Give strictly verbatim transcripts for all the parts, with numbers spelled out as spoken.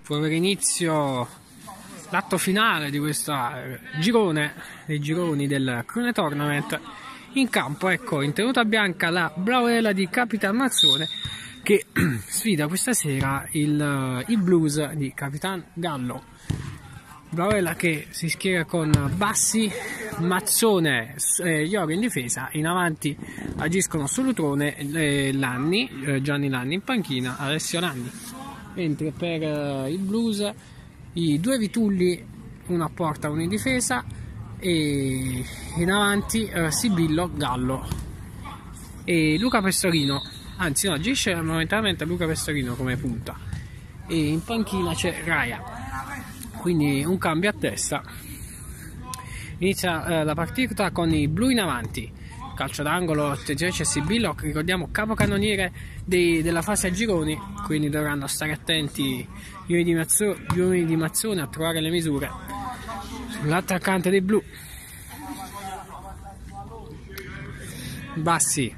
può avere inizio l'atto finale di questo girone, dei gironi del Crone Tournament. In campo, ecco, in tenuta bianca la Blauela di Capitan Mazzone, che sfida questa sera il, il Blues di Capitan Gallo. Blauela che si schiera con Bassi, Mazzone e Iorio in difesa. In avanti agiscono Solutrone, eh, Lanni, eh, Gianni Lanni in panchina, Alessio Lanni. Mentre per eh, il Blues i due Vitulli, uno a porta, uno in difesa, e in avanti eh, Sibillo, Gallo e Luca Pestorino. Anzi no, agisce momentaneamente Luca Pestorino come punta, e in panchina c'è Raia, quindi un cambio a testa. Inizia eh, la partita con i blu in avanti, calcio d'angolo, attenzione, c'è Sibillo, ricordiamo capocannoniere dei, della fase a gironi, quindi dovranno stare attenti gli uomini di, Mazzo, gli uomini di Mazzone a trovare le misure sull'attaccante dei blu. Bassi,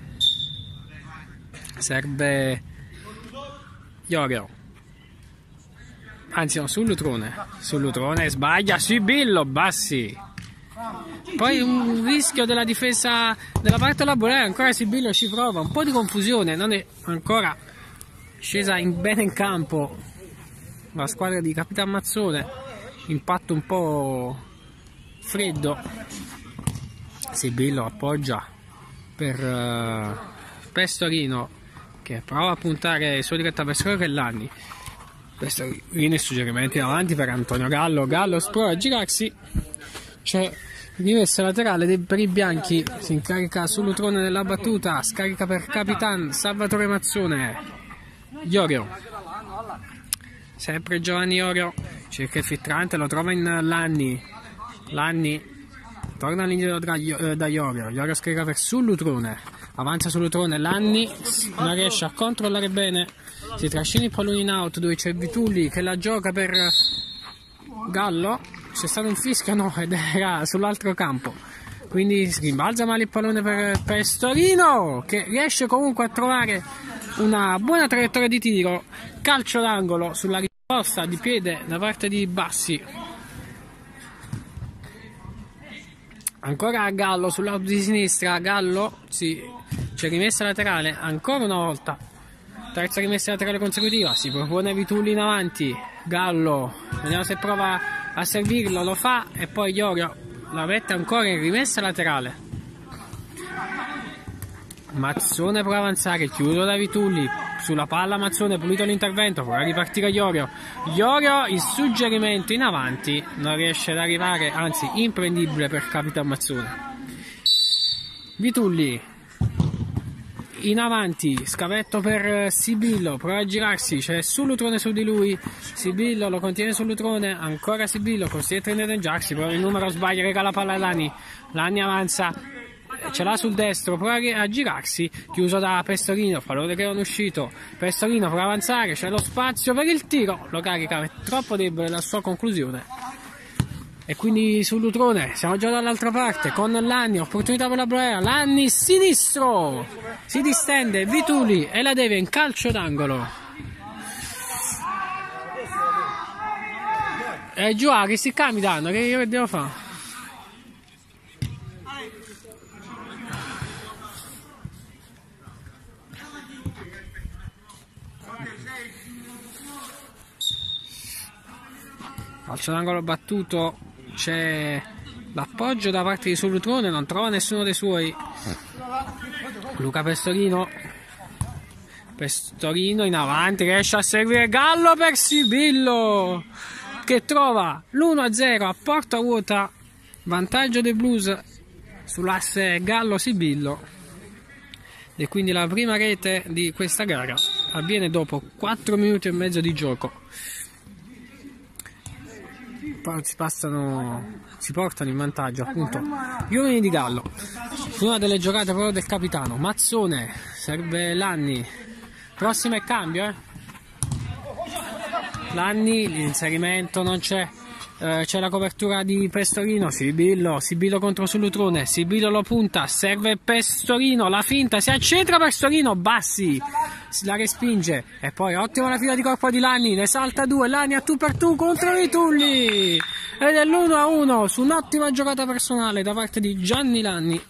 serve Iorio, anzi no, Solutrone, Solutrone sbaglia, Sibillo, Bassi. Poi un rischio della difesa della parte della Bolera, ancora Sibillo ci prova, un po' di confusione, non è ancora scesa in, bene in campo la squadra di Capitan Mazzone, impatto un po' freddo. Sibillo appoggia per uh, Pestorino, che prova a puntare su diretta Pestorino che Lanni. Pestorino, suggerimenti in avanti per Antonio Gallo, Gallo prova a girarsi, c'è rimessa laterale per i bianchi, si incarica Solutrone nella battuta, scarica per Capitan Salvatore Mazzone. Iorio, sempre Giovanni Iorio, cerca il filtrante, lo trova in Lanni, Lanni torna all'indietro da, da Iorio, Iorio scarica per Solutrone, avanza Solutrone, Lanni non riesce a controllare bene, si trascina il pallone in out dove c'è Vitulli che la gioca per Gallo. C'è stato un fischio, no, ed era sull'altro campo, quindi si rimbalza male il pallone per Pestorino, che riesce comunque a trovare una buona traiettoria di tiro, calcio d'angolo sulla risposta di piede da parte di Bassi. Ancora Gallo sul lato di sinistra, Gallo, sì, c'è rimessa laterale ancora una volta, terza rimessa laterale consecutiva, si propone Vitulli in avanti, Gallo, vediamo se prova a servirlo, lo fa, e poi Iorio la mette ancora in rimessa laterale. Mazzone prova a avanzare, chiuso da Vitulli, sulla palla Mazzone, pulito l'intervento, prova a ripartire Iorio, Iorio il suggerimento in avanti, non riesce ad arrivare, anzi imprendibile per Capitan Mazzone. Vitulli in avanti, scavetto per Sibillo, prova a girarsi, c'è Solutrone su di lui, Sibillo lo contiene Solutrone, ancora Sibillo, costretto a inneggiarsi, però il numero sbaglia, regala la palla a Lanni, Lanni avanza, ce l'ha sul destro, prova a girarsi, chiuso da Pestorino, pallone che non è uscito, Pestorino prova a avanzare, c'è lo spazio per il tiro, lo carica, è troppo debole la sua conclusione. E quindi Solutrone, siamo già dall'altra parte con Lanni, opportunità per la Blauela, Lanni sinistro, si distende, Vitulli e la deve in calcio d'angolo. E giù, che si mi danno, che io devo fare? Calcio d'angolo battuto. C'è l'appoggio da parte di Solutrone, non trova nessuno dei suoi. Luca Pestorino, Pestorino in avanti, riesce a servire Gallo per Sibillo, che trova l'uno a zero a porta vuota, vantaggio dei Blues sull'asse Gallo-Sibillo, e quindi la prima rete di questa gara avviene dopo quattro minuti e mezzo di gioco. Poi si passano, si portano in vantaggio appunto gli uomini di Gallo. Una delle giocate proprio del capitano Mazzone, serve Lanni, prossima è cambio, eh? Lanni, l'inserimento non c'è, eh, c'è la copertura di Pestorino, Sibillo, Sibillo contro Solutrone, Sibillo lo punta, serve Pestorino, la finta, si accentra Pestorino, Bassi la respinge e poi ottima la fila di corpo di Lanni, ne salta due, Lanni a tu per tu contro Vitulli ed è l'uno a uno su un'ottima giocata personale da parte di Gianni Lanni.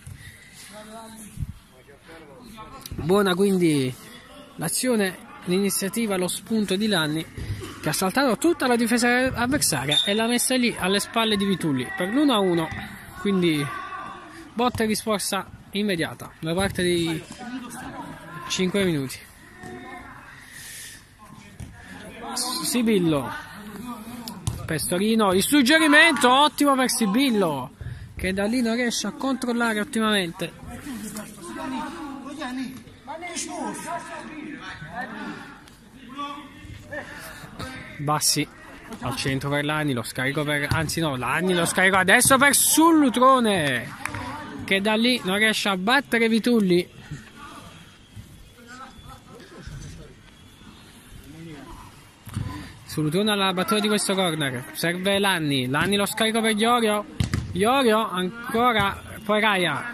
Buona quindi l'azione, l'iniziativa, lo spunto di Lanni, che ha saltato tutta la difesa avversaria e l'ha messa lì alle spalle di Vitulli per l'uno a uno, quindi botta e risposta immediata da parte di cinque minuti. Sibillo, Pestorino, il suggerimento ottimo per Sibillo, che da lì non riesce a controllare ottimamente. Bassi al centro per Lanni, lo scarico per, anzi no, Lanni lo scarico adesso per Solutrone, che da lì non riesce a battere Vitulli. Solutrone alla battuta di questo corner, serve Lanni, Lanni lo scarico per Iorio, Iorio ancora, poi Raia,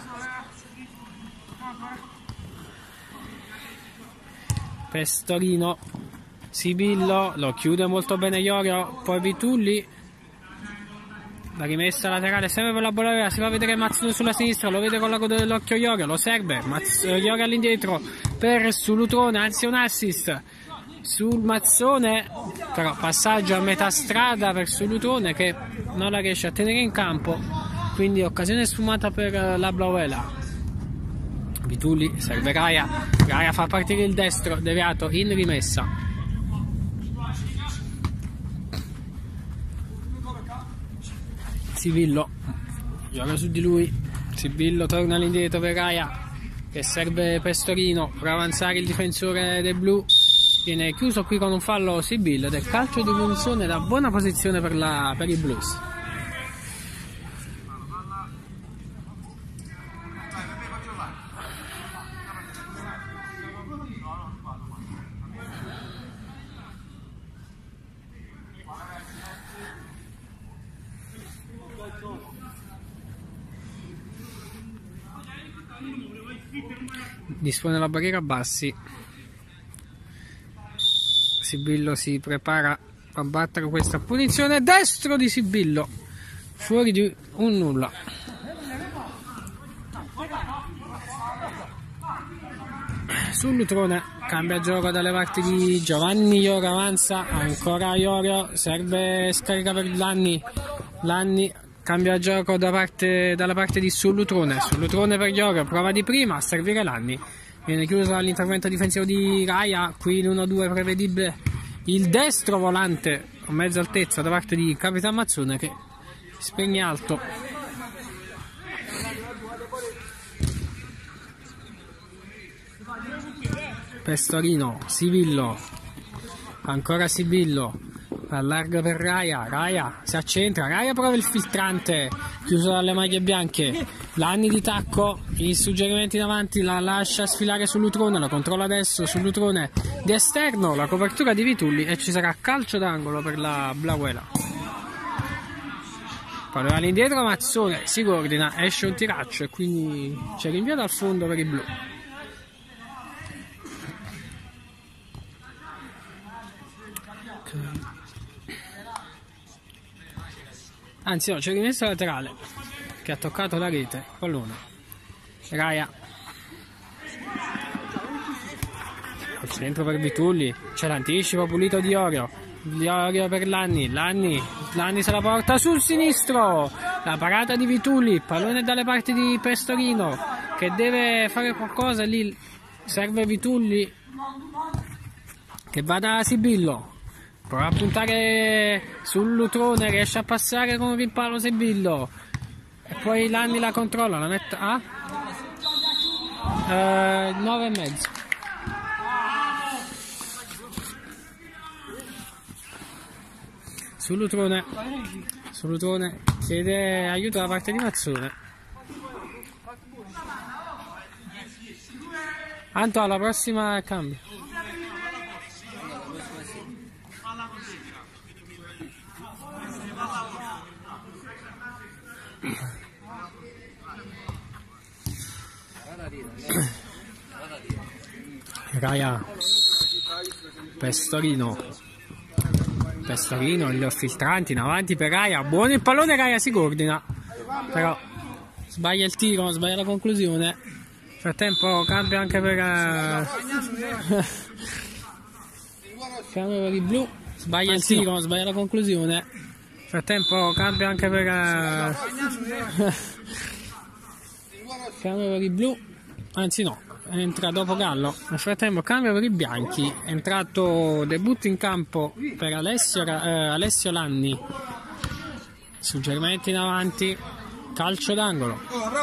Pestorino, Sibillo, lo chiude molto bene Iorio, poi Vitulli, la rimessa laterale sempre per la Bravela, si va a vedere Mazzone sulla sinistra, lo vede con la coda dell'occhio Iorio, lo serve, Mazz Iorio all'indietro per Solutrone, anzi un assist sul Mazzone, però passaggio a metà strada per Solutrone che non la riesce a tenere in campo, quindi occasione sfumata per la Bravela. Vitulli, serve Raia, Raia fa partire il destro, deviato in rimessa. Sibillo, gioca su di lui, Sibillo torna all'indietro per Raia che serve Pestorino per avanzare il difensore del blu. Viene chiuso qui con un fallo Sibillo ed è calcio di punizione da buona posizione per, la, per i Blues. Dispone la barriera Bassi. Sibillo si prepara a battere questa punizione, destro di Sibillo, fuori di un nulla. Solutrone cambia gioco dalle parti di Giovanni, Iorio avanza, ancora Iorio, serve scarica per Lanni, Lanni cambia gioco da parte, dalla parte di Solutrone, Solutrone per Iorio, prova di prima a servire Lanni. Viene chiuso l'intervento difensivo di Raia, qui l'uno a due prevedibile, il destro volante a mezza altezza da parte di Capitan Mazzone che spegne alto. Pestorino, Sibillo, ancora Sibillo, allarga per Raia, Raia si accentra, Raia prova il filtrante, chiuso dalle maglie bianche, Lanni di tacco, i suggerimenti davanti, la lascia sfilare Solutrone, la controlla adesso Solutrone di esterno, la copertura di Vitulli e ci sarà calcio d'angolo per la Blauela. Poi all'indietro Mazzone si coordina, esce un tiraccio e quindi c'è rinvio dal fondo per i blu. Anzi no, c'è rimessa laterale che ha toccato la rete, pallone. Raia al centro per Vitulli, c'è l'anticipo pulito di Iorio, Iorio per Lanni, Lanni, Lanni se la porta sul sinistro, la parata di Vitulli, pallone dalle parti di Pestorino che deve fare qualcosa lì, serve Vitulli che va da Sibillo. Prova a puntare sul Lutrone, riesce a passare con un rimpallo Sibillo e poi Lanni la controlla, la mette a eh, nove e mezzo. Sul Lutrone, sul Lutrone chiede aiuto da parte di Mazzone. Anto, alla prossima cambio. Raia, Pestorino, Pestorino, il filtrante in avanti per Raia, buono il pallone, Raia si coordina, però sbaglia il tiro, sbaglia la conclusione. Nel frattempo cambia anche per uh... cambia per i blu, sbaglia il tiro, sbaglia la conclusione. Nel frattempo cambia anche per uh... cambia per i blu, anzi no, entra dopo Gallo. Nel frattempo cambia per i bianchi, è entrato debutto in campo per Alessio, uh, Alessio Lanni. Suggerimenti in avanti, calcio d'angolo.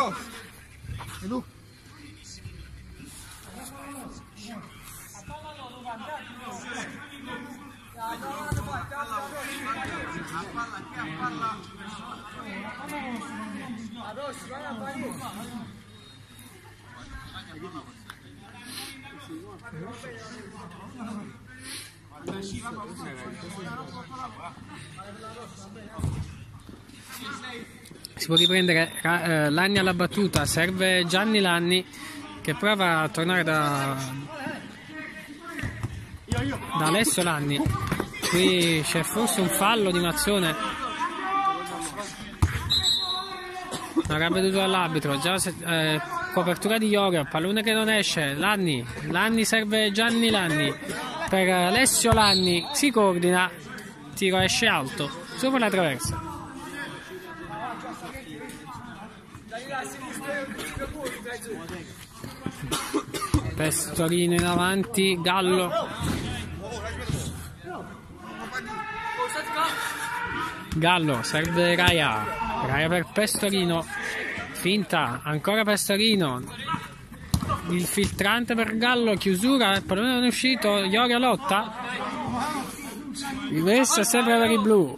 Si può riprendere eh, Lanni alla battuta, serve Gianni Lanni che prova a tornare da, da Alessio Lanni. Qui c'è forse un fallo di Mazzone, avrebbe veduto dall'arbitro. Già eh, copertura di Iorio, pallone che non esce. Lanni, Lanni serve Gianni Lanni per Alessio Lanni, si coordina, tiro esce alto sopra la traversa. Pestorino in avanti, Gallo, Gallo serve Raia, Raia per Pestorino, finta, ancora Pestorino, il filtrante per Gallo, chiusura, il pallone non è uscito, Iorio lotta, rimessa sempre per i blu.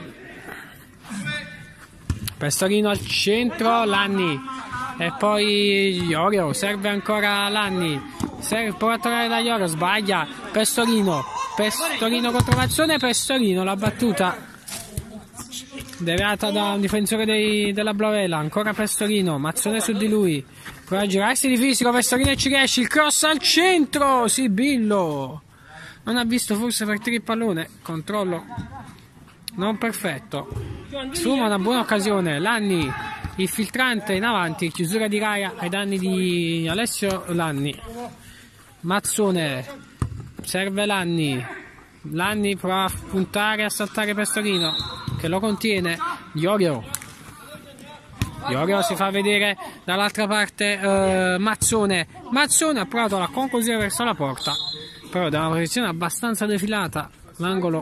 Pestorino al centro, Lanni e poi Iorio, serve ancora Lanni, serve, prova a tornare da Iorio, sbaglia, Pestorino, Pestorino contro Mazzone, Pestorino la battuta deviata da un difensore dei, della Blavela, ancora Pestorino, Mazzone su di lui, prova a girarsi di fisico, Pestorino e ci riesce, il cross al centro, Sibillo non ha visto forse per tiro il pallone, controllo non perfetto, sfuma una buona occasione, Lanni, il filtrante in avanti, chiusura di Raia ai danni di Alessio Lanni. Mazzone, serve Lanni, Lanni prova a puntare e a saltare Pestorino che lo contiene, Iorio, Iorio si fa vedere dall'altra parte eh, Mazzone, Mazzone ha provato la conclusione verso la porta, però da una posizione abbastanza defilata, l'angolo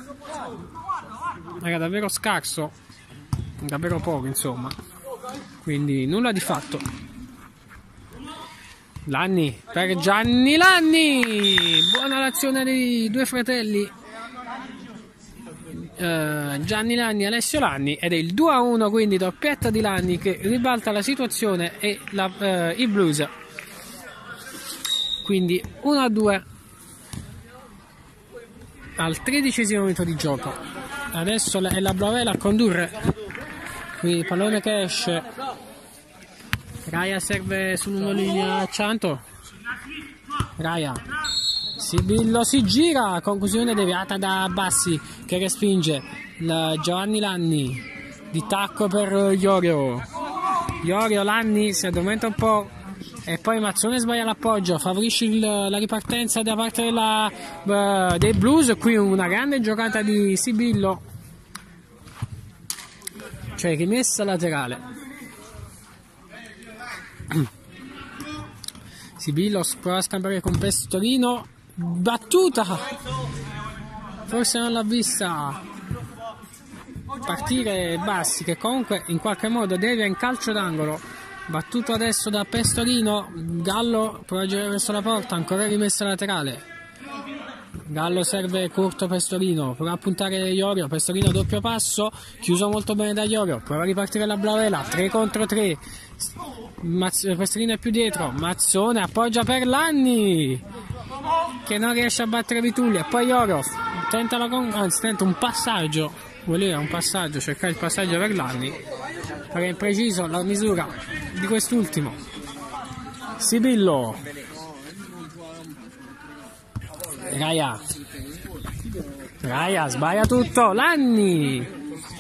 era davvero scarso, davvero poco insomma, quindi nulla di fatto. Lanni per Gianni Lanni, buona l'azione dei due fratelli uh, Gianni Lanni e Alessio Lanni, ed è il due a uno, quindi doppietta di Lanni che ribalta la situazione e la, uh, i Blues, quindi uno a due al tredicesimo minuto di gioco. Adesso è la Blavela a condurre, qui il pallone che esce, Raia serve sull'uno linea Cianto, Raia, Sibillo si gira, conclusione deviata da Bassi che respinge, il Giovanni Lanni di tacco per Iorio, Iorio Lanni si addormenta un po' e poi Mazzone sbaglia l'appoggio, favorisce il, la ripartenza da parte della, uh, dei Blues. Qui una grande giocata di Sibillo, cioè rimessa laterale. Sibillo prova a scambiare con Pestorino, battuta, forse non l'ha vista partire Bassi che comunque in qualche modo devia in calcio d'angolo, battuto adesso da Pestorino, Gallo prova a girare verso la porta, ancora rimessa laterale, Gallo serve corto Pestorino, prova a puntare Iorio, Pestorino doppio passo, chiuso molto bene da Iorio, prova a ripartire la Blavela, tre contro tre, Pestorino è più dietro, Mazzone appoggia per Lanni che non riesce a battere Vitulli, e poi Iorio tenta, la con... anzi, tenta un passaggio, voleva un passaggio, cercare il passaggio per Lanni, perché è impreciso la misura di quest'ultimo. Sibillo, Raya, Raya sbaglia tutto, Lanni,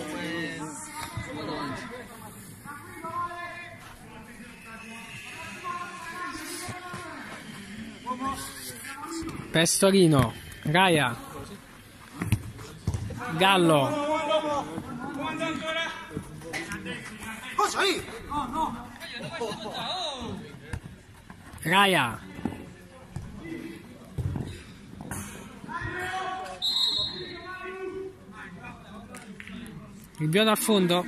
Pestorino, Raya, Gallo, Raya, il biondo a fondo,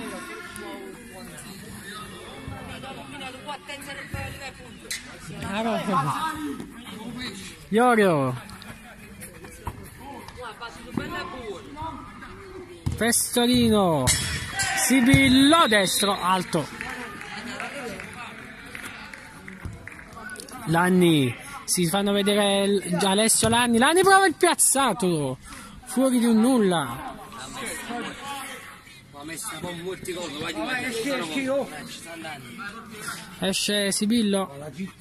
Iorio, Pestorino, Sibillo destro, alto, Lanni, si fanno vedere Alessio Lanni, Lanni prova il piazzato, fuori di un nulla. Esce Sibillo,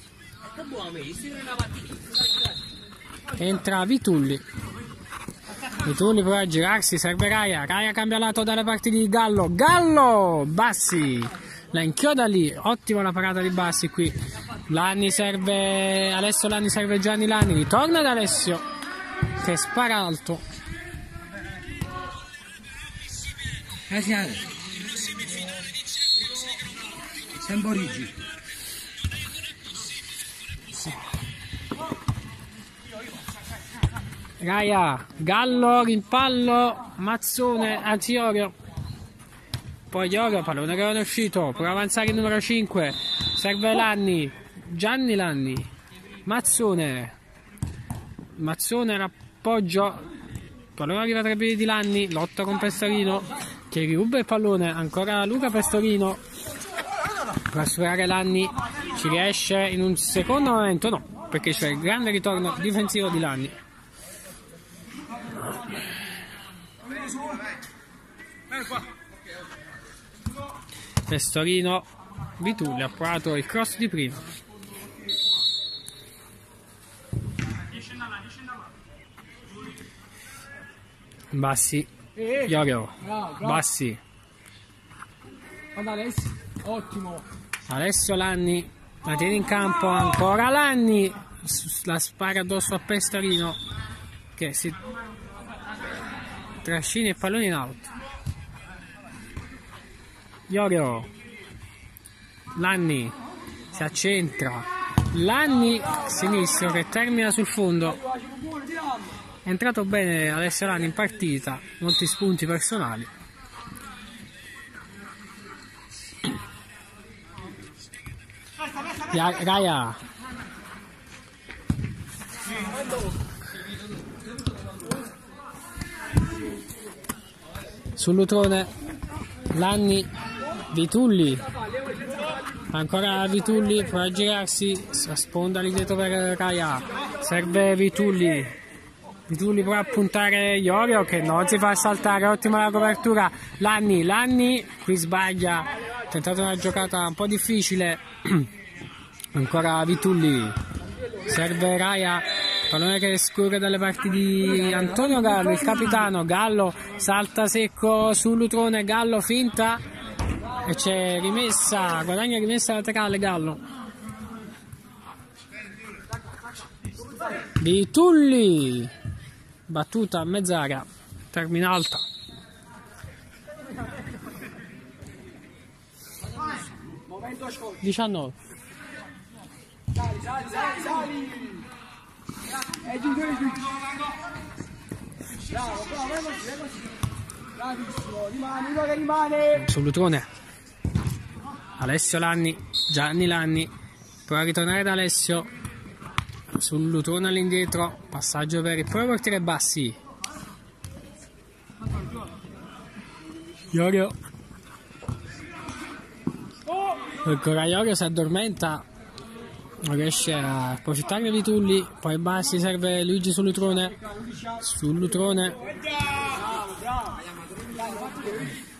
entra Vitulli, Vitulli prova a girarsi, serve Raya, Raya cambia lato dalle parti di Gallo, Gallo, Bassi, la inchioda lì, ottima la parata di Bassi qui, Lanni serve, Alessio Lanni serve Gianni Lanni, ritorna da Alessio che spara alto. Semborigi. Raya, Gallo, rimpallo, Mazzone, anzi Iorio, poi Iorio, pallone che non è uscito, prova a avanzare il numero cinque, serve Lanni, Gianni Lanni, Mazzone, Mazzone l'appoggio, pallone arriva tra i piedi di Lanni, lotta con Pestorino che riruba il pallone, ancora Luca Pestorino per superare Lanni, ci riesce in un secondo momento, no, perché c'è il grande ritorno difensivo di Lanni. Pestorino, Vitulli ha provato il cross di prima. Bassi, Iorio, Bassi, Ottimo. Alessio Lanni, la tiene in campo, ancora Lanni, la spara addosso a Pestorino che si trascina il pallone in out. Iorio, Lanni si accentra, Lanni sinistro che termina sul fondo, è entrato bene Alessio Lanni in partita, molti spunti personali. Raya, sull'Utrone, Lanni, Vitulli, ancora Vitulli, prova a girarsi, sponda lì dietro per Raya, serve Vitulli, Vitulli prova a puntare Iorio che non si fa saltare, ottima la copertura, Lanni, Lanni, qui sbaglia, ha tentato una giocata un po' difficile, ancora Vitulli, serve Raya, pallone che scorre dalle parti di Antonio Gallo, il capitano, Gallo salta secco sull'Utrone, Gallo finta e c'è rimessa, guadagna rimessa laterale Gallo. Vitulli, battuta a mezz'area, termina alta. diciannove. Sali, sali, sali, sali. E giù, giù, giù. Bravo, bravo, vai così, vai così. Bravissimo, rimane, uno che rimane. Sull'Utrone, Alessio Lanni, Gianni Lanni, prova a ritornare da Alessio, sull'Utrone all'indietro, passaggio per il primo portiere Bassi. Iorio, ancora Iorio si addormenta, non riesce a approfittarne di Tulli, poi Bassi, serve Luigi sull'Utrone, sull'Utrone,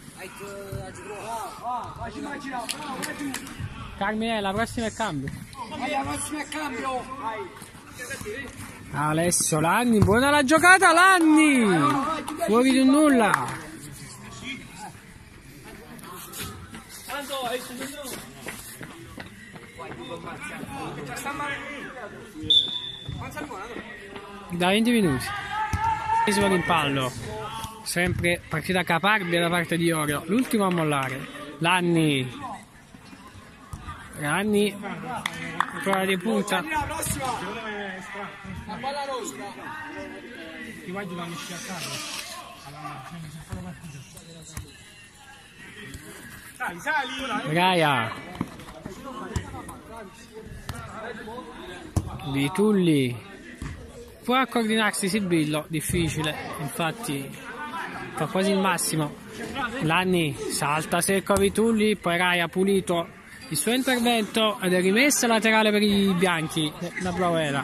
Carmine, la prossima è cambio. Vai alla prossima cambio. Vai. Alessio Lanni, buona la giocata Lanni! Fuori di un nulla. Da venti minuti. Esimo rimpallo. Sempre partita caparbia da parte di Orio. L'ultimo a mollare. Lanni. Lanni. Prova di punta. La palla rossa. Ti vai a mesci a casa. Sali, sali! Gaia. Vitulli. Può coordinarsi Sibillo, difficile, infatti fa quasi il massimo. Lanni salta secco Vitulli, poi Gaia pulito il suo intervento ed è rimessa laterale per i bianchi, la Blavela.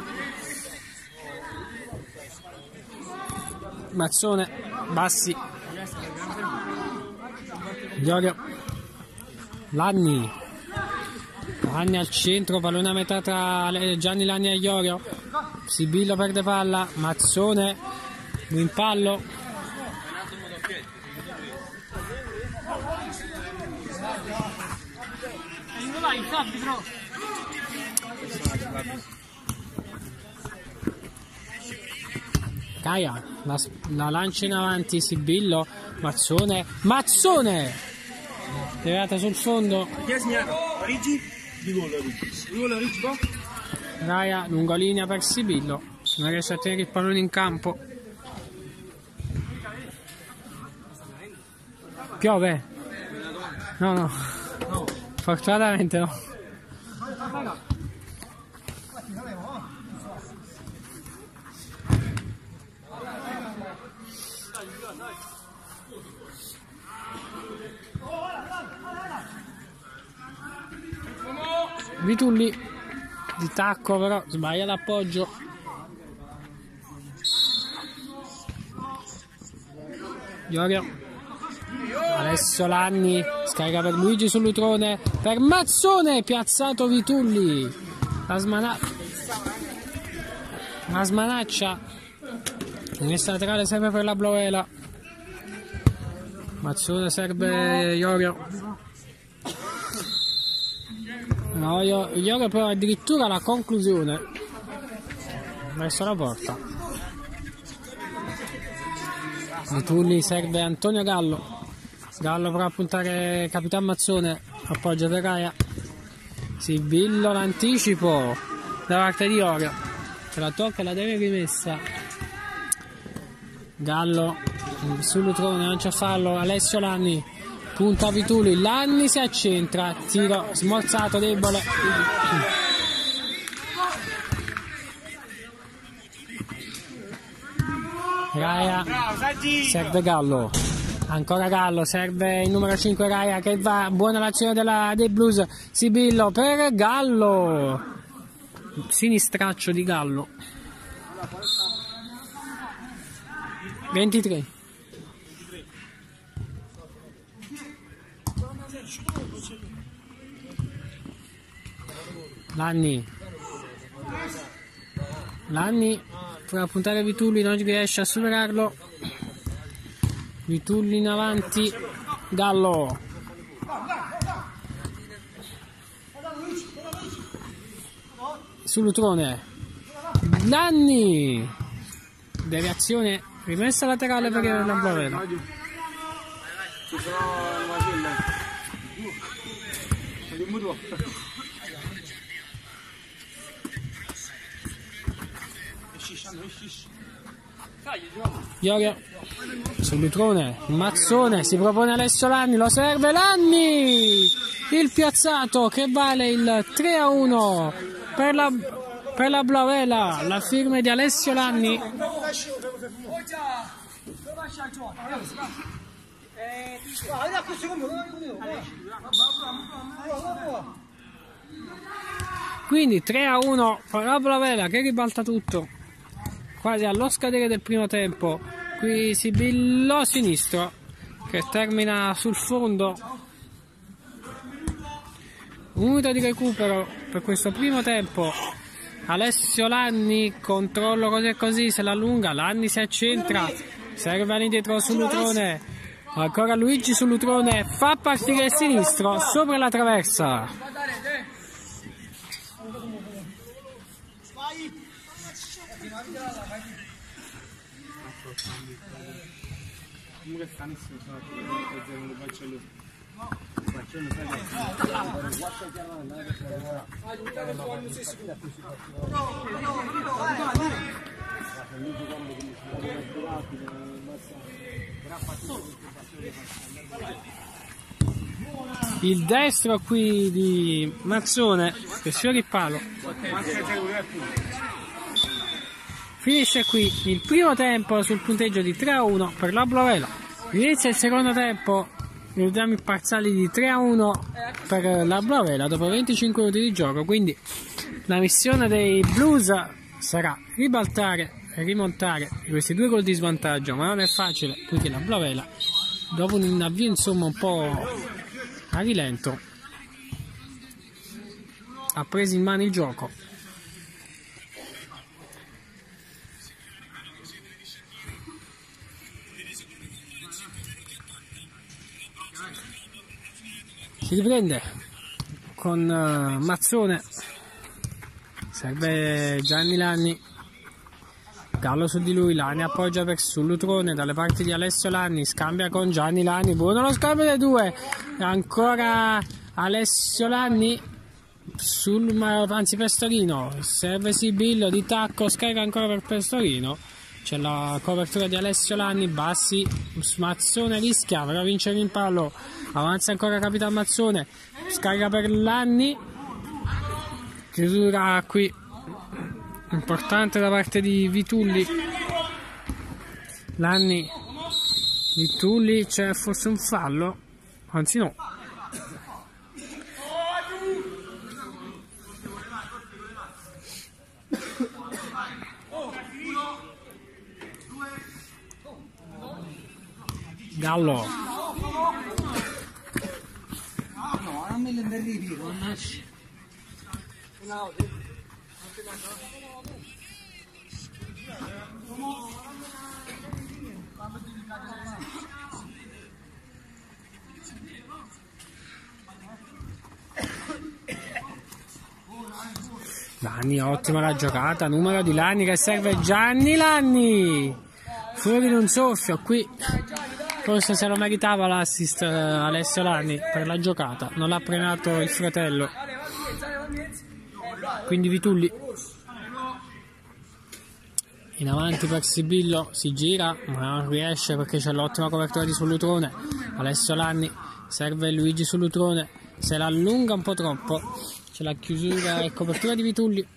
Mazzone, Bassi, Iorio, Lanni, Lanni al centro, pallone a metà tra Gianni Lanni e Iorio. Sibillo perde palla, Mazzone, rimpallo. Gaia, la, la lancia in avanti Sibillo, Mazzone, Mazzone! Tirata sul fondo. Gaia, lungolinea per Sibillo, non riesce a tenere il pallone in campo. Piove? No, no, fortunatamente no. Vitulli di tacco, però sbaglia l'appoggio. Iorio, Alessio Lanni scarica per Luigi sull'utrone per Mazzone, piazzato Vitulli, la, smana... la smanaccia, rimessa laterale sempre per la Blavela. Mazzone serve Iorio. No, io, io però addirittura la conclusione verso la porta. Vitulli serve Antonio Gallo. Gallo prova a puntare Capitan Mazzone, appoggia per Gaia. Sibillo l'anticipo da parte di Iorio, se la tocca e la deve rimessa. Gallo sull'utrone, non c'è fallo. Alessio Lanni punta Vitulli, Lanni si accentra, tiro smorzato debole. Gaia, serve Gallo, ancora Gallo, serve il numero cinque Gaia che va, buona l'azione della, dei Blues. Sibillo per Gallo, sinistraccio di Gallo. ventitré. Lanni Lanni prova a puntare Vitulli, non riesce a superarlo. Vitulli in avanti, Gallo sull'utrone, Lanni, deviazione, rimessa laterale per la Blavela. Iorio sull'utrone, Mazzone, si propone Alessio Lanni, lo serve Lanni, il piazzato che vale il tre a uno per la, per la Blavela, la firma di Alessio Lanni. Quindi tre a uno per la Blavela che ribalta tutto quasi allo scadere del primo tempo. Qui Sibillo sinistro che termina sul fondo, un minuto di recupero per questo primo tempo. Alessio Lanni, controllo così e così, se l'allunga, Lanni si accentra, serve all'indietro su Lutrone, ancora Luigi su Lutrone, fa partire il sinistro sopra la traversa. Il destro qui di Mazzone che sfiora il palo. Finisce qui il primo tempo sul punteggio di tre a uno per la Blovela. Inizia il secondo tempo, vediamo i parziali di tre a uno per la Blovela dopo venticinque minuti di gioco, quindi la missione dei Blues sarà ribaltare e rimontare questi due gol di svantaggio, ma non è facile poiché la Blovela, dopo un avvio insomma un po' a rilento, ha preso in mano il gioco. Si riprende con uh, Mazzone, serve Gianni Lanni, Gallo su di lui, Lanni appoggia per su Lutrone dalle parti di Alessio Lanni, scambia con Gianni Lanni, buono lo scambio dei due, ancora Alessio Lanni sul, anzi Pestorino, serve Sibillo di tacco, scarica ancora per Pestorino, c'è la copertura di Alessio Lanni, Bassi, Mazzone rischia per vincere in pallo, avanza ancora Capitan Mazzone, scarica per Lanni, chiusura qui importante da parte di Vitulli. Lanni, Vitulli, c'è forse un fallo, anzi no. Gallo. No, non me lo arrivi, Lanni, ottima la giocata, numero di Lanni che serve Gianni Lanni, fuori di un soffio, qui forse se lo meritava l'assist Alessio Lanni per la giocata, non l'ha premiato il fratello, quindi Vitulli in avanti per Sibillo, si gira ma non riesce perché c'è l'ottima copertura di Sulutrone. Alessio Lanni, serve Luigi Sulutrone, se la allunga un po' troppo, c'è la chiusura e copertura di Vitulli.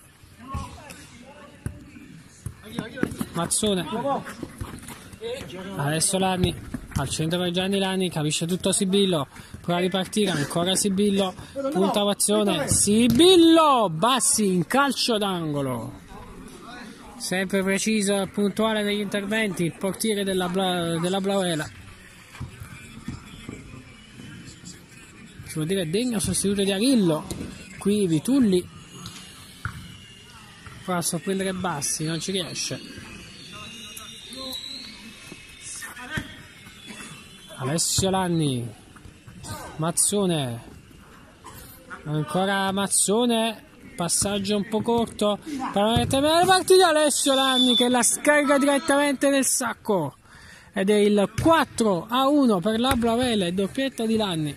Mazzone, Alessio Lanni al centro per Gianni Lanni, capisce tutto Sibillo, prova a ripartire, ancora Sibillo, punta Mazzone, Sibillo, Bassi in calcio d'angolo. Sempre preciso e puntuale negli interventi il portiere della, Bla, della Blovela. Si può dire degno sostituto di Arillo. Qui Vitulli fa a sorprendere Bassi, non ci riesce. Alessio Lanni, Mazzone, ancora Mazzone, passaggio un po' corto per la partita di Alessio Lanni che la scarica direttamente nel sacco ed è il quattro a uno per la Blovela e doppietta di Lanni.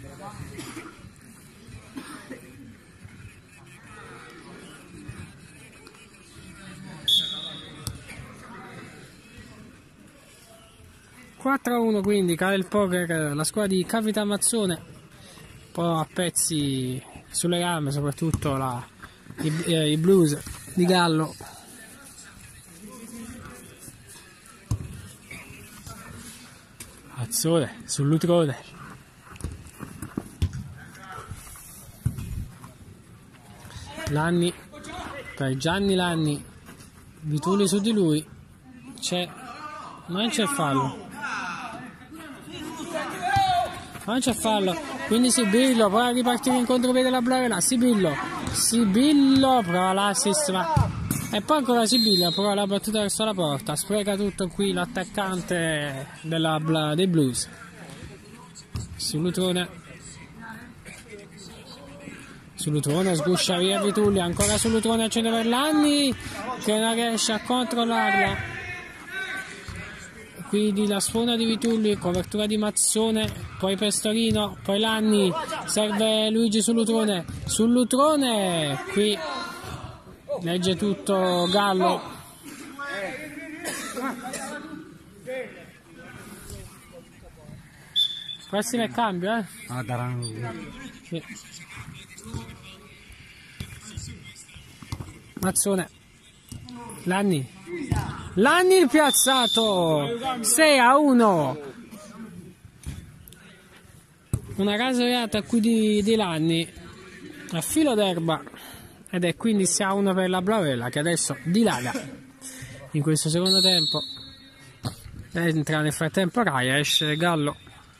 quattro a uno quindi cade il poker, la squadra di Capitan Mazzone un po' a pezzi sulle gambe, soprattutto la I, eh, i Blues di Gallo. Mazzone sul Lutrone, Lanni per Gianni Lanni, Vitulli su di lui, c'è, non c'è fallo, non c'è fallo, quindi Sibillo prova a ripartire in contropiede la Bravela. Sibillo, Sibillo prova l'assist, ma e poi ancora Sibillo prova la battuta verso la porta, spreca tutto qui l'attaccante della Bla, dei Blues. Sulutrone, Sulutrone sguscia via Vitulli, ancora Sulutrone accende per Lanni che non riesce a controllarla. Quindi la sponda di Vitulli, copertura di Mazzone, poi Pestorino, poi Lanni, serve Luigi Sulutrone, Sulutrone, qui legge tutto Gallo. Prossimo è cambio, eh? Ah, daranno. Sì. Mazzone, Lanni. Lanni il piazzato, sei a uno, una rasoiata qui di, di Lanni a filo d'erba, ed è quindi sei a uno per la Bravella che adesso dilaga in questo secondo tempo. Entra nel frattempo Raia, esce Gallo.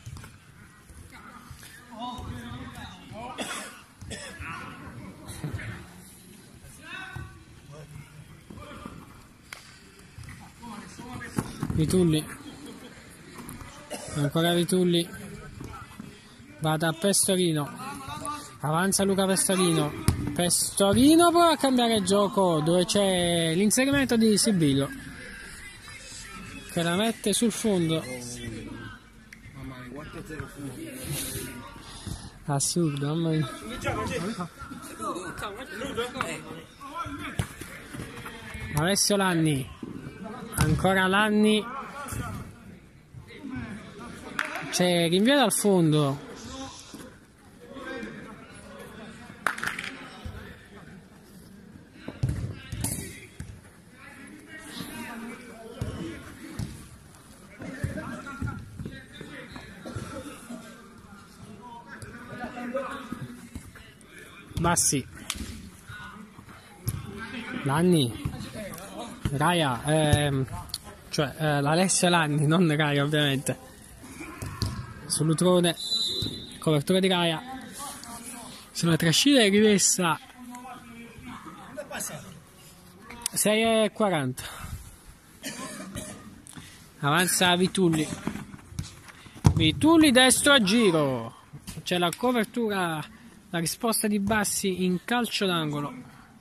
Vitulli, ancora Vitulli, va da Pestorino, avanza Luca Pestorino, Pestorino prova a cambiare gioco dove c'è l'inserimento di Sibillo che la mette sul fondo. Assurdo, mamma mia. Alessio Lanni, ancora Lanni, c'è rinvio dal fondo. Bassi, Lanni, Raia, ehm, cioè eh, l'Alessio Lanni, non Raia ovviamente. Sulutrone, copertura di Raia, sulla trascina è rimessa sei e quaranta. Avanza Vitulli, Vitulli destro a giro, c'è la copertura, la risposta di Bassi in calcio d'angolo.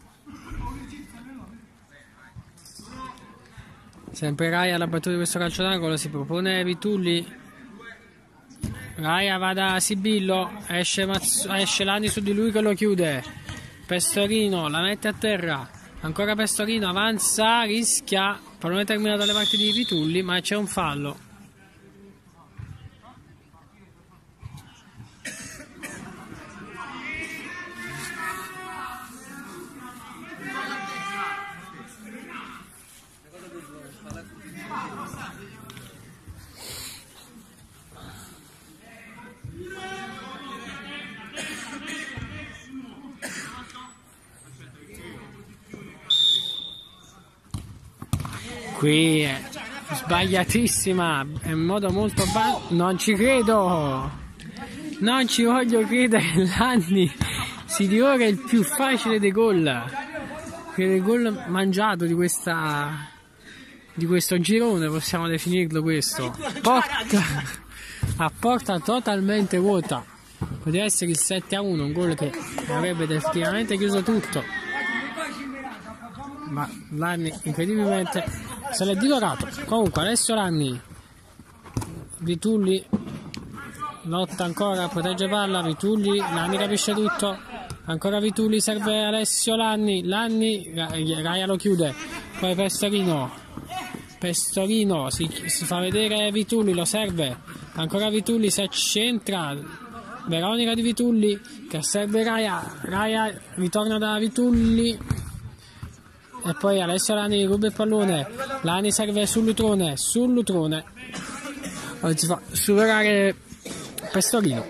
Sempre Raia alla battuta di questo calcio d'angolo, si propone Vitulli, Raia va da Sibillo, esce, Mazz esce Lanni su di lui che lo chiude, Pestorino la mette a terra, ancora Pestorino avanza, rischia, pallone terminato dalle parti di Vitulli, ma c'è un fallo. Qui è sbagliatissima, in modo molto basso, non ci credo, non ci voglio credere. Lanni si diora il più facile dei gol, il gol mangiato di questa di questo girone, possiamo definirlo questo, porta a porta totalmente vuota, poteva essere il sette a uno, un gol che avrebbe definitivamente chiuso tutto, ma Lanni incredibilmente se l'è divorato. Comunque adesso Lanni, Vitulli lotta ancora, protegge palla, Vitulli, Lanni capisce tutto, ancora Vitulli, serve Alessio Lanni, Lanni, Raia lo chiude, poi Pestorino, Pestorino si, si fa vedere Vitulli, lo serve, ancora Vitulli, si accentra, Veronica di Vitulli che serve Raia, Raia ritorna da Vitulli, e poi Alessio Lanni ruba il pallone, Lanni serve sul Lutrone, sul Lutrone, oggi si fa superare Pestorino.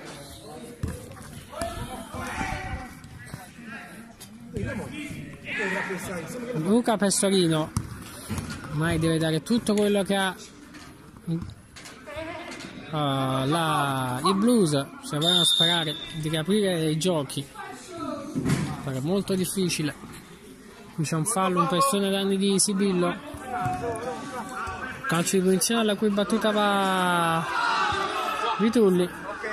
Luca Pestorino ormai deve dare tutto quello che ha la, i Blues, se vogliono sperare di riaprire i giochi, è molto difficile. Qui c'è un fallo, un pressione danni di Sibillo, calcio di punizione alla cui battuta va Vitulli.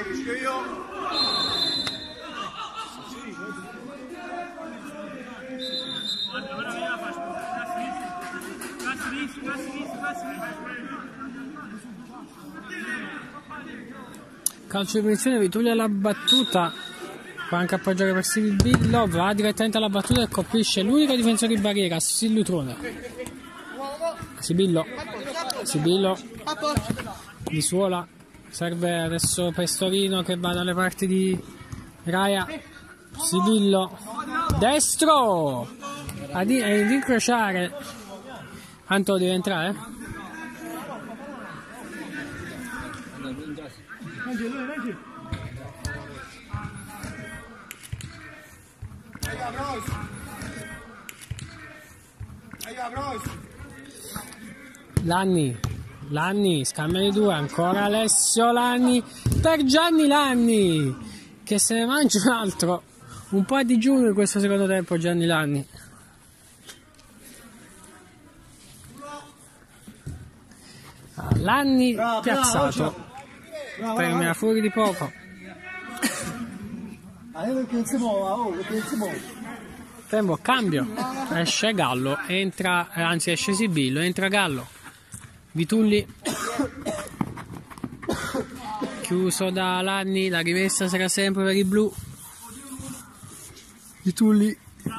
Calcio di punizione, Vitulli alla battuta, va anche appoggiare per Sibillo, va direttamente alla battuta e colpisce l'unico difensore di barriera, Sillutrone. Sibillo, Sibillo di Suola, serve adesso Pestorino che va dalle parti di Raia. Sibillo, destro, ad incrociare. Anto deve entrare? Lanni, Lanni, scambio di due, ancora Alessio Lanni per Gianni Lanni che se ne mangia un altro, un po' a digiuno in questo secondo tempo Gianni Lanni. Lanni bravo, piazzato, termina fuori di poco. Tempo, cambio, esce Gallo, entra, anzi esce Sibillo, entra Gallo. Vitulli, chiuso da Lanni, la rimessa sarà sempre per i blu. Vitulli,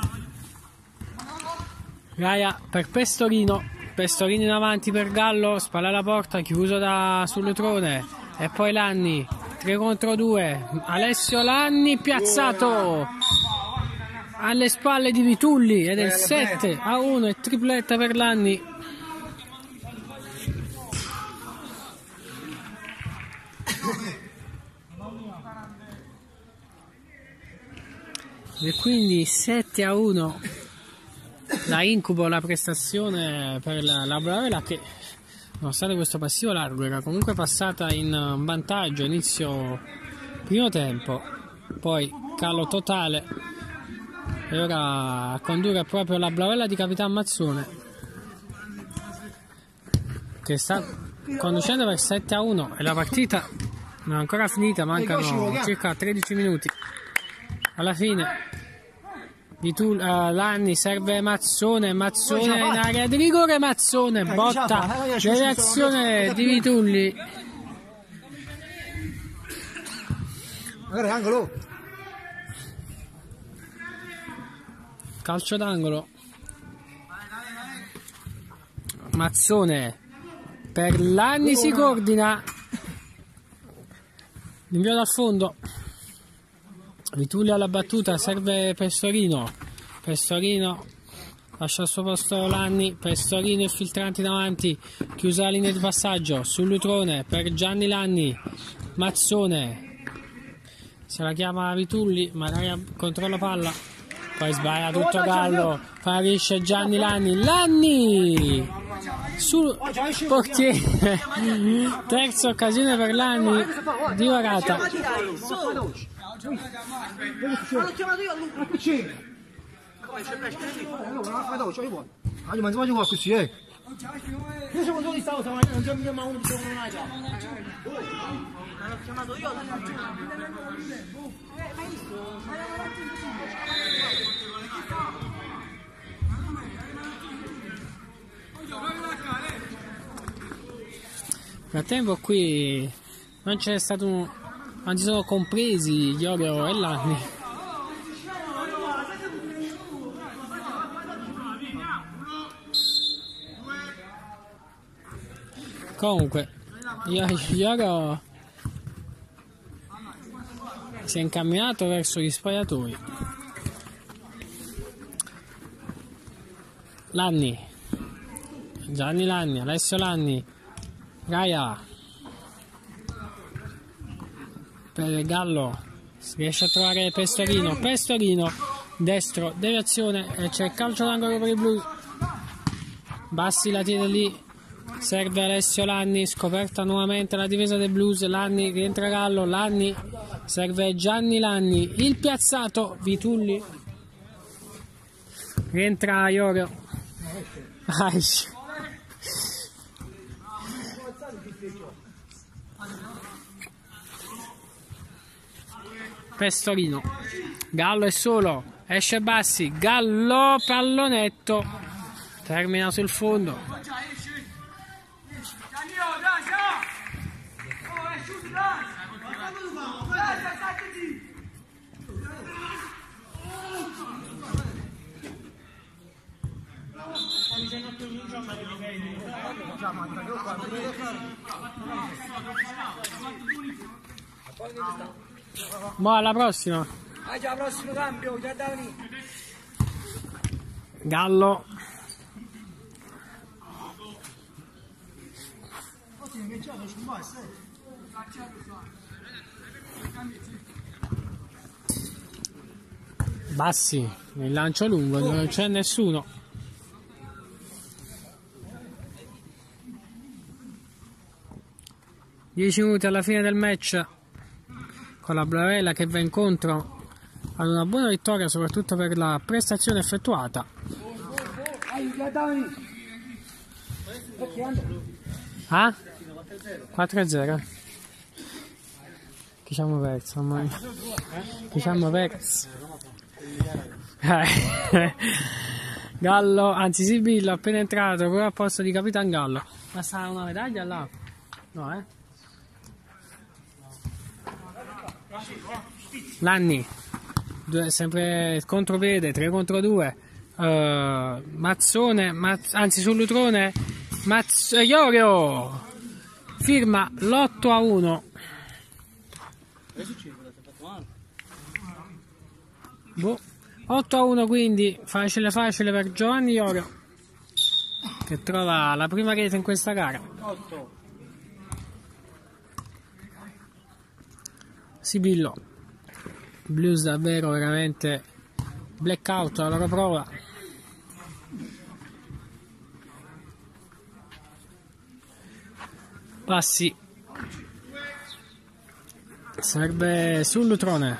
Raia per Pestorino, Pestorino in avanti per Gallo, spalla alla porta, chiuso da Sullutrone e poi Lanni, tre contro due, Alessio Lanni piazzato alle spalle di Vitulli ed è il sette a uno e tripletta per Lanni. E quindi sette a uno la incubo, la prestazione per la, la Bravela che nonostante questo passivo largo era comunque passata in vantaggio inizio primo tempo, poi calo totale e ora a condurre proprio la Bravella di Capitan Mazzone che sta conducendo per sette a uno e la partita non è ancora finita, mancano circa tredici minuti alla fine. Vitul, uh, Lanni serve Mazzone, Mazzone in area di rigore, Mazzone botta, reazione di Vitulli. Calcio d'angolo. Mazzone per Lanni, si coordina. L'invio dal fondo. Vitulli alla battuta, serve Pestorino, Pestorino lascia al suo posto Lanni, Pestorino infiltranti davanti, chiusa la linea di passaggio, Sullutrone per Gianni Lanni, Mazzone, se la chiama Vitulli, magari controlla palla, poi sbaglia tutto Gallo, parisce Gianni Lanni, Lanni sul portiere, terza occasione per Lanni, divorata. L'ho chiamato io a cucina. Come c'è pesce? Allora, non fai dolce, io ah, io mangiamo qua così, eh. Io sono solo di stavo, stavo mangiando, non c'è mica uno che non ha già. L'ho chiamato io, l'ho chiamato io. Eh, ma hai visto? Nel frattempo qui non c'è stato un... non si sono compresi Iorio e Lanni. Comunque Iorio si è incamminato verso gli spogliatoi. Lanni, Gianni Lanni, Alessio Lanni, Raia per Gallo, si riesce a trovare Pestorino, Pestorino destro, deviazione e c'è calcio d'angolo per i blu. Bassi la tiene lì serve Alessio Lanni, scoperta nuovamente la difesa del Blues, Lanni rientra Gallo, Lanni serve Gianni Lanni, il piazzato Vitulli, rientra Iorio, Pestorino, Gallo è solo, esce Bassi, Gallo pallonetto, termina sul fondo. Ma alla prossima. prossimo cambio, Gallo. Bassi, il lancio lungo, non c'è nessuno. dieci minuti alla fine del match, con la Bravella che va incontro ad una buona vittoria, soprattutto per la prestazione effettuata. Ah? quattro a zero. Chi siamo perso ormai? Chi siamo perso? Gallo, anzi Sibillo appena entrato, proprio al posto di Capitan Gallo. Ma sta una medaglia là? No, eh? Lanni, due, sempre contropiede, tre contro due. Uh, Mazzone, Mazz, anzi sull'Utrone, Mazz, Iorio firma l'otto a uno. Boh. otto a uno, quindi facile facile per Giovanni Iorio, che trova la prima rete in questa gara. Sibillo, Blues davvero veramente blackout alla loro prova. Passi, serve sull'Utrone,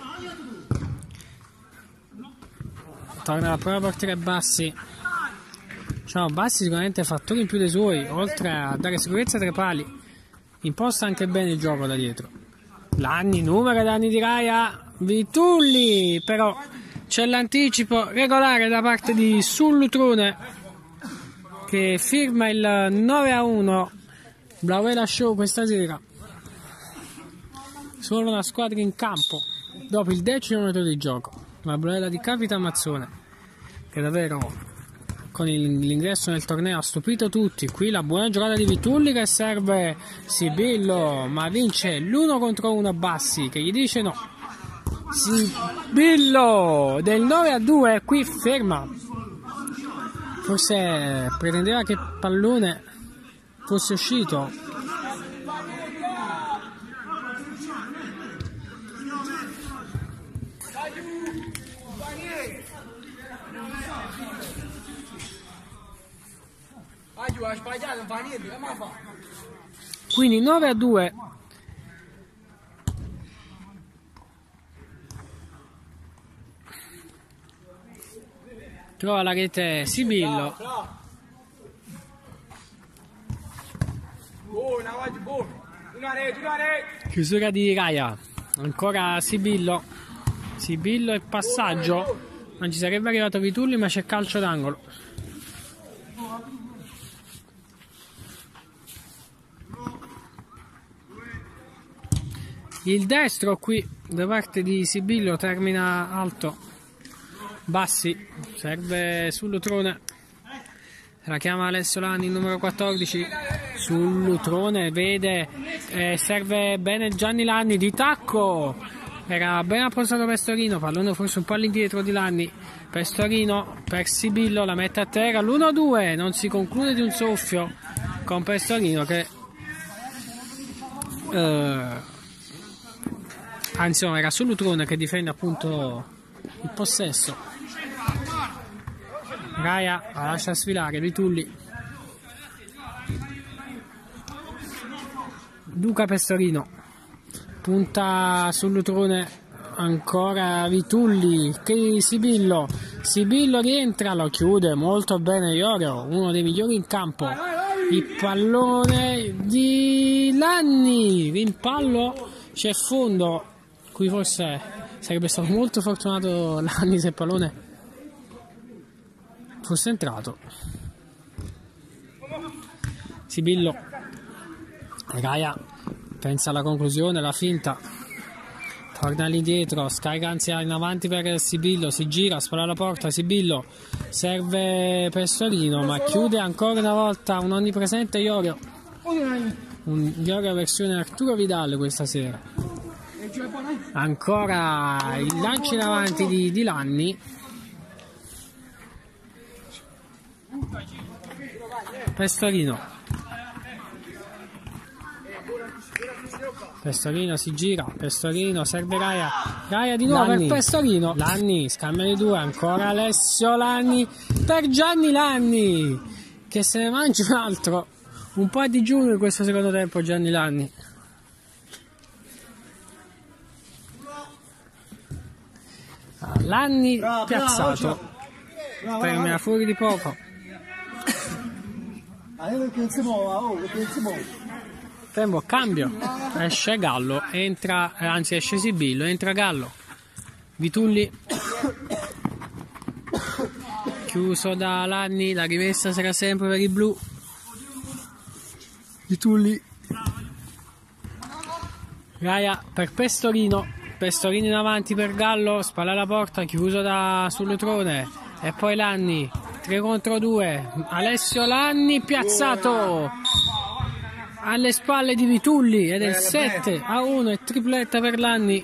torna la prova portiere Bassi. Ciao, Bassi sicuramente fattore in più dei suoi, oltre a dare sicurezza ai tre pali, imposta anche bene il gioco da dietro. Lanni, numero danni di Raia, Vitulli, però c'è l'anticipo regolare da parte di Sullutrone che firma il nove a uno. Blavela Show questa sera, solo una squadra in campo dopo il decimo minuto di gioco, la Blavela di Capitan Mazzone, che davvero con l'ingresso nel torneo ha stupito tutti. Qui la buona giocata di Vitulli che serve Sibillo, ma vince l'uno contro uno Bassi che gli dice no. Sibillo del nove a due qui ferma, forse pretendeva che il pallone fosse uscito. Quindi nove a due. Trova la rete Sibillo. Chiusura di Raia. Ancora Sibillo. Sibillo e passaggio. Non ci sarebbe arrivato Vitulli, ma c'è calcio d'angolo. Il destro qui da parte di Sibillo termina alto. Bassi serve sull'Utrone, la chiama Alessio Lanni, il numero quattordici. Sull'Utrone vede, eh, serve bene Gianni Lanni di tacco, era ben appostato Pestorino, pallone forse un po' all'indietro di Lanni. Pestorino per Sibillo, la mette a terra, l'uno a due, non si conclude di un soffio con Pestorino che eh, anzi no, era sull'Utrone che difende appunto il possesso. Raia la lascia sfilare Vitulli. Luca Pestorino punta sull'utrone, ancora Vitulli, che Sibillo, Sibillo rientra, lo chiude molto bene Iorio, uno dei migliori in campo. Il pallone di Lanni, rimpallo, c'è fondo, qui forse sarebbe stato molto fortunato Lanni se il pallone fosse entrato. Sibillo, Gaia pensa alla conclusione, la finta, torna lì dietro, scarica anzi in avanti per Sibillo, si gira, spara alla porta, Sibillo, serve Pestorino, ma chiude ancora una volta un onnipresente Iorio. Un Iorio versione Arturo Vidal questa sera. Ancora il lancio in avanti di, di Lanni. Pestorino. Pestorino si gira, Pestorino serve Gaia, Gaia di nuovo Lanni. Per Pestorino, Lanni, scambia di due, ancora Alessio Lanni per Gianni Lanni, che se ne mangia un altro, un po' di digiuno in questo secondo tempo Gianni Lanni. Lanni bravo, piazzato, bravo, termina fuori di poco. Tempo, cambio, esce Gallo, entra, anzi esce Sibillo, entra Gallo, Vitulli, chiuso da Lanni, la rimessa sarà sempre per i blu, Vitulli, Gaia per Pestorino, Pestorino in avanti per Gallo, spalla alla porta, chiuso da sull'utrone, e poi Lanni, tre contro due, Alessio Lanni piazzato alle spalle di Vitulli ed è il sette a uno e tripletta per Lanni.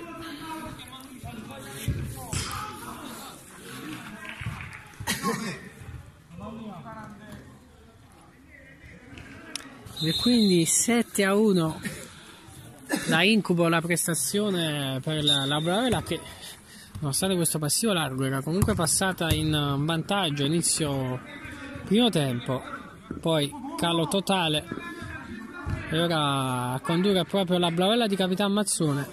E quindi sette a uno, la incubo, la prestazione per la, la Bravela, che nonostante questo passivo largo era comunque passata in vantaggio inizio primo tempo, poi calo totale e ora a condurre proprio la Bravella di Capitan Mazzone,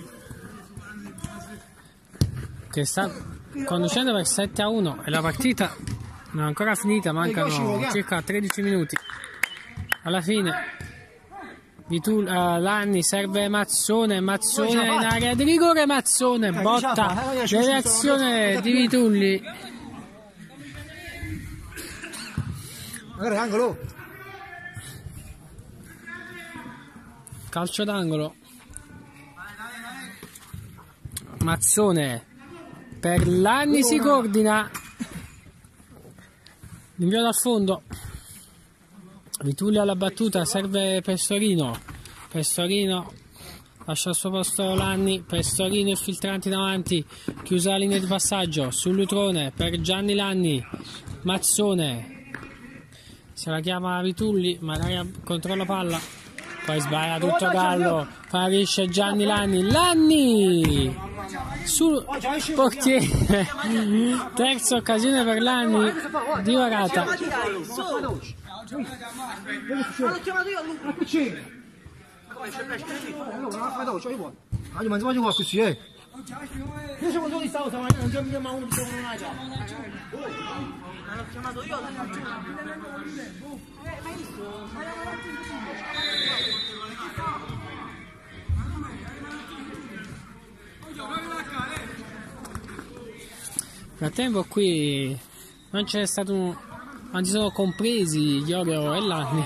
che sta conducendo per sette a uno e la partita non è ancora finita, mancano circa tredici minuti alla fine. Vitul, uh, Lanni serve Mazzone, Mazzone in area di rigore, Mazzone botta, deviazione di Vitulli, calcio d'angolo, Mazzone per Lanni, si coordina, l'invio dal fondo, Vitulli alla battuta, serve Pestorino, Pestorino lascia al suo posto Lanni, Pestorino il filtrante in avanti, chiusa la linea di passaggio, sull'utrone per Gianni Lanni, Mazzone se la chiama Vitulli, magari controlla palla, poi sbaglia tutto Gallo, parisce Gianni Lanni, Lanni sul portiere, terza occasione per Lanni divorata. L'ho chiamato io a Luca. Come c'è pesce lì? Allora, non fai dolce, io ah, io mangiavo qua così, eh. Io sono solo di stavo stamattina, non c'è mica mai uno di sopra una già. L'ho chiamato io. Hai visto? Nel frattempo qui non c'è stato un... non si sono compresi Iorio e Lanni.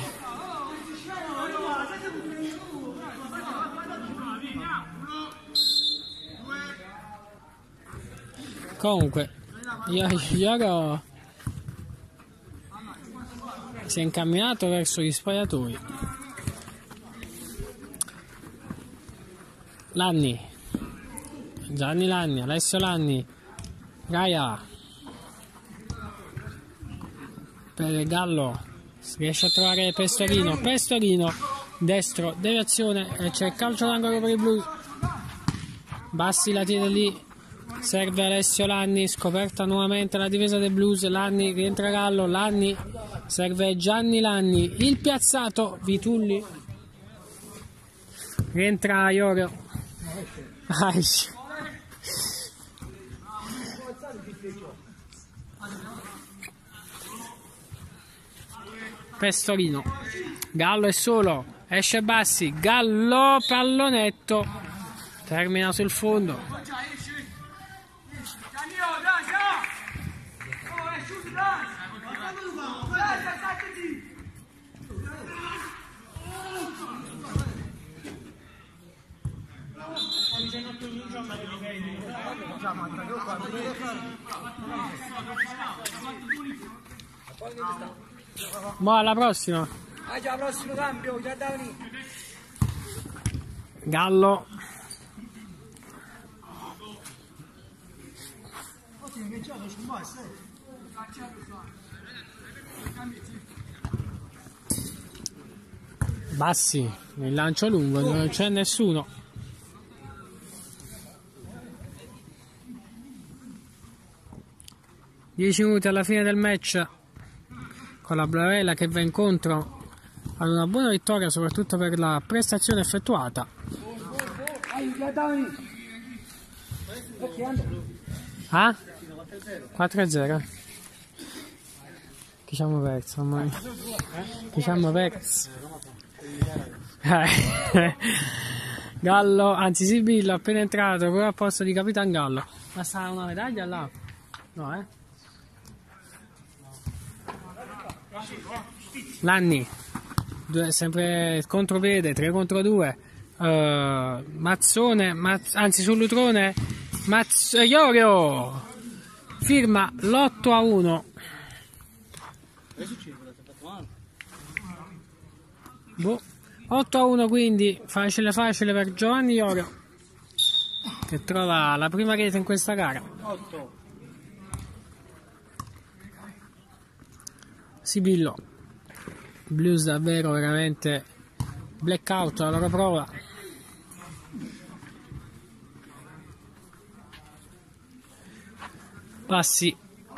Comunque Iorio si è incamminato verso gli spogliatoi. Lanni, Gianni Lanni, Alessio Lanni, Gaia per Gallo, riesce a trovare Pestorino, Pestorino destro, deviazione e c'è calcio d'angolo per i blu. Bassi la tiene lì, serve Alessio Lanni, scoperta nuovamente la difesa dei Blues, Lanni rientra Gallo, Lanni serve Gianni Lanni, il piazzato Vitulli, Rientra Iorio. Ah, esce. Pestorino. Gallo è solo. Esce Bassi. Gallo, pallonetto. Termina sul fondo. Ma alla prossima. Ah già, prossimo cambio, già da venire. Gallo. Bassi, nel lancio lungo, non c'è nessuno. dieci minuti alla fine del match, con la Bravella che va incontro ad una buona vittoria, soprattutto per la prestazione effettuata. Ah? quattro a zero. Chi siamo perso ormai? Chi siamo perso? Gallo, anzi Sibillo appena entrato, proprio al posto di Capitan Gallo. Ma sta una medaglia là? No, eh? Lanni, due, sempre contropiede, tre contro due. Uh, Mazzone, Mazz, anzi sull'Utrone, Mazz, Iorio firma l'otto a uno. Boh. otto a uno, quindi facile facile per Giovanni Iorio, che trova la prima rete in questa gara. Sibillo, Blues davvero veramente blackout alla loro prova. Passi,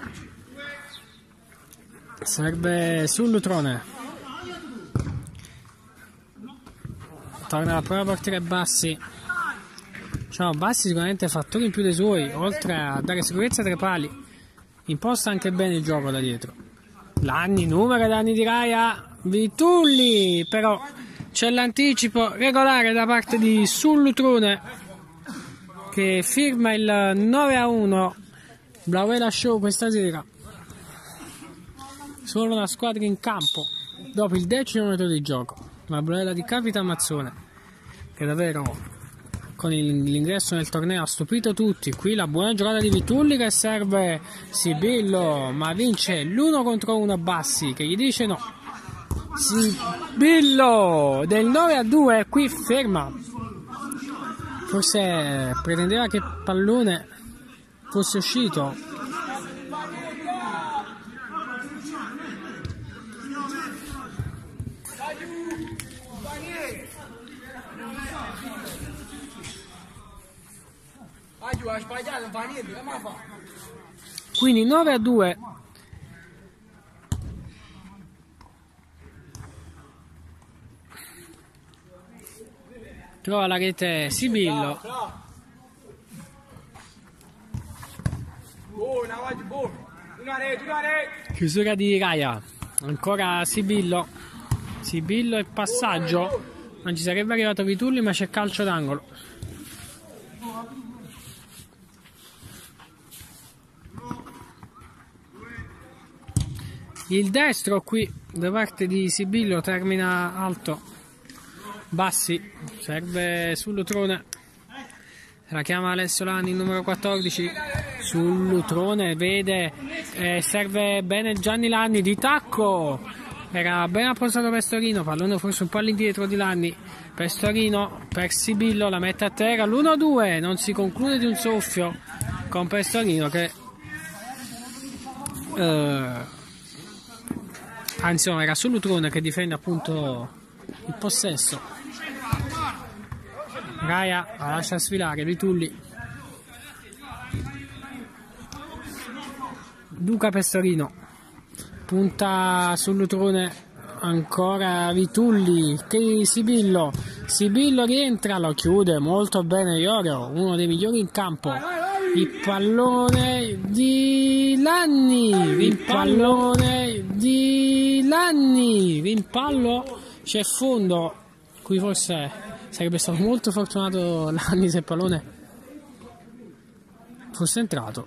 serve sull'Utrone, torna la prova a portiere Bassi. Ciao, Bassi sicuramente fattori in più dei suoi, oltre a dare sicurezza tra i pali, imposta anche bene il gioco da dietro. Lanni, numero danni di Raia, Vitulli, però c'è l'anticipo regolare da parte di Sull'Utrone che firma il nove a uno. Blauela Show questa sera, solo una squadra in campo dopo il decimo minuto di gioco, la Blauela di Capitan Mazzone, che davvero con l'ingresso nel torneo ha stupito tutti. Qui la buona giocata di Vitulli che serve Sibillo, ma vince l'uno contro uno Bassi che gli dice no. Sibillo del nove a due qui ferma, forse pretendeva che il pallone fosse uscito. Quindi nove a due. Trova la rete Sibillo. Chiusura di Raia. Ancora Sibillo. Sibillo e passaggio. Non ci sarebbe arrivato Vitulli, ma c'è calcio d'angolo. Il destro qui da parte di Sibillo termina alto. Bassi serve sull'Utrone, la chiama Alessio Lanni, numero quattordici. Sull'Utrone vede, eh, serve bene Gianni Lanni di tacco, era ben appostato Pestorino, pallone forse un po' all'indietro di Lanni. Pestorino per Sibillo, la mette a terra, l'uno a due, non si conclude di un soffio con Pestorino che eh, anzi no, era sull'Utrone che difende appunto il possesso. Raia la lascia sfilare Vitulli. Duca Pestorino punta sull'Utrone, ancora Vitulli che Sibillo Sibillo rientra, lo chiude molto bene Iorio, uno dei migliori in campo. Il pallone di Lanni, il pallone di Lanni, rimpallo, c'è fondo, qui forse sarebbe stato molto fortunato Lanni se il pallone fosse entrato.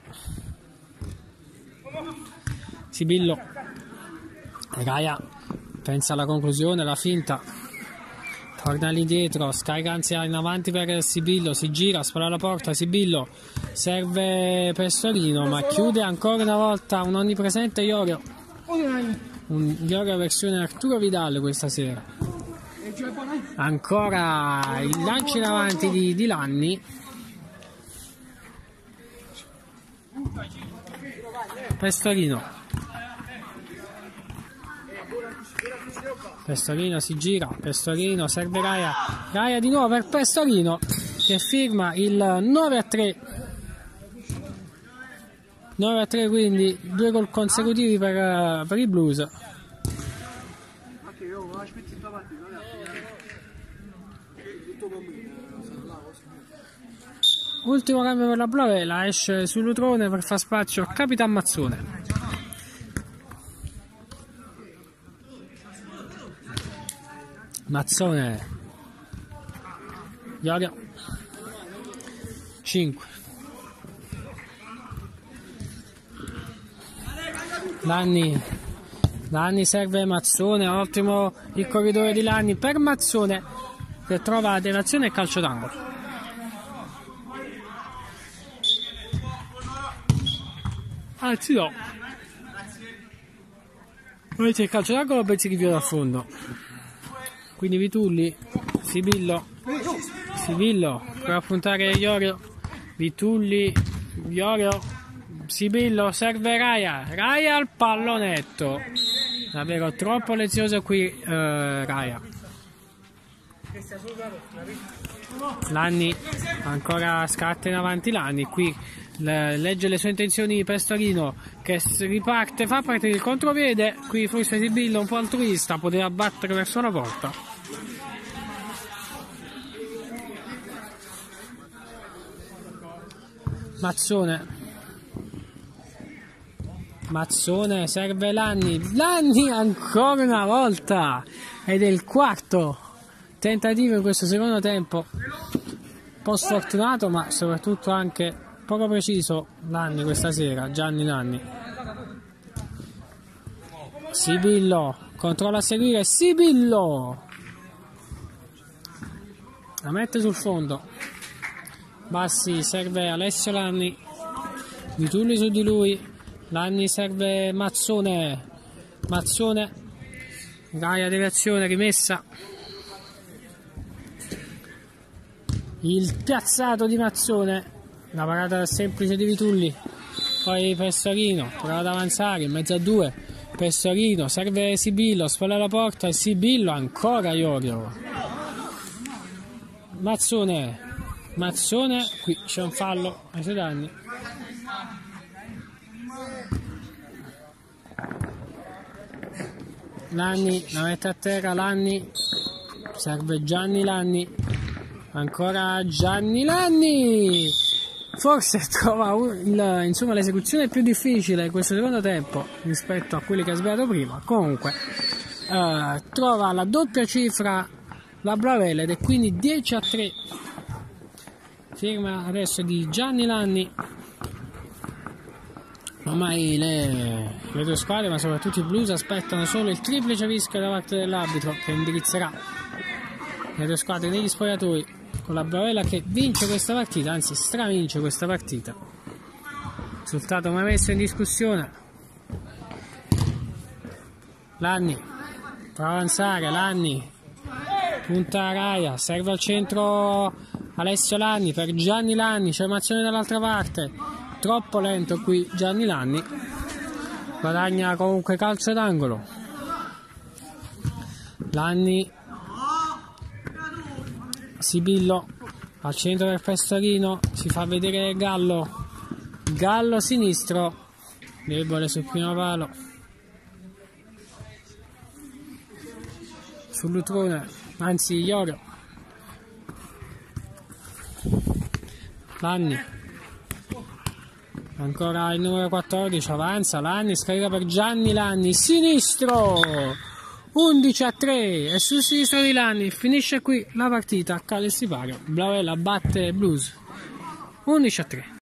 Sibillo, Raia pensa alla conclusione, la finta, torna all'indietro, scarica anzi in avanti per Sibillo, si gira, spara alla porta, Sibillo serve Pestorino ma chiude ancora una volta un onnipresente Iorio, un Iorio versione Arturo Vidal questa sera. Ancora il lancio in avanti di, di Lanni, Pestorino Pestorino si gira, Pestorino serve Raia, Raia di nuovo per Pestorino che firma il nove a tre, nove a tre, quindi due gol consecutivi per, per i Blues. Ultimo cambio per la Blavela, esce sull'Utrone per far spazio a Capitan Mazzone. Mazzone, Iorio, cinque, Lanni, Lanni serve Mazzone, ottimo il corridore di Lanni per Mazzone che trova deviazione e calcio d'angolo. Anzi no, vedete il calcio d'angolo, pensi che via da fondo. Quindi Vitulli, Sibillo, Sibillo, prova a puntare Iorio, Vitulli, Iorio, Sibillo, serve Raia, Raia al pallonetto, davvero troppo lezioso qui eh, Raia. Lanni, ancora scatta in avanti Lanni, qui le, legge le sue intenzioni Pestorino che riparte, fa partire il contropiede, qui forse Sibillo un po' altruista, poteva battere verso la porta. Mazzone, Mazzone serve Lanni, Lanni ancora una volta ed è il quarto tentativo in questo secondo tempo, un po' sfortunato ma soprattutto anche poco preciso Lanni questa sera, Gianni Lanni. Sibillo, controlla a seguire, Sibillo la mette sul fondo, Bassi serve Alessio Lanni, Vitulli su di lui, Lanni serve Mazzone, Mazzone, Gaia deviazione, rimessa, il piazzato di Mazzone, la parata semplice di Vitulli, poi Pestorino, prova ad avanzare in mezzo a due, Pestorino, serve Sibillo, spalla la porta e Sibillo ancora Iorio, Mazzone, Mazzone, qui c'è un fallo ai suoi danni. Lanni la mette a terra, Lanni serve Gianni Lanni, ancora Gianni Lanni, forse trova il, insomma, l'esecuzione più difficile in questo secondo tempo rispetto a quelli che ha sbagliato prima. Comunque eh, trova la doppia cifra la Bravella ed è quindi dieci a tre. Firma adesso di Gianni Lanni. Ormai le, le due squadre, ma soprattutto i Blues, aspettano solo il triplice fischio da parte dell'arbitro che indirizzerà le due squadre negli spogliatoi, con la Bravella che vince questa partita, anzi stravince questa partita. Risultato mai messo in discussione. Lanni prova a avanzare, Lanni punta a Raia, serve al centro Alessio Lanni per Gianni Lanni, c'è Mazzone dall'altra parte, troppo lento qui Gianni Lanni, guadagna comunque calcio d'angolo. Lanni, Sibillo al centro del Pestorino, si fa vedere Gallo, Gallo sinistro, debole sul primo palo, sull'Utrone, anzi Iorio, Lanni, ancora il numero quattordici, avanza Lanni, scarica per Gianni Lanni, sinistro, undici a tre, e sul sinistro di Lanni finisce qui la partita a Calle Sipario. Blauela batte Blues undici a tre.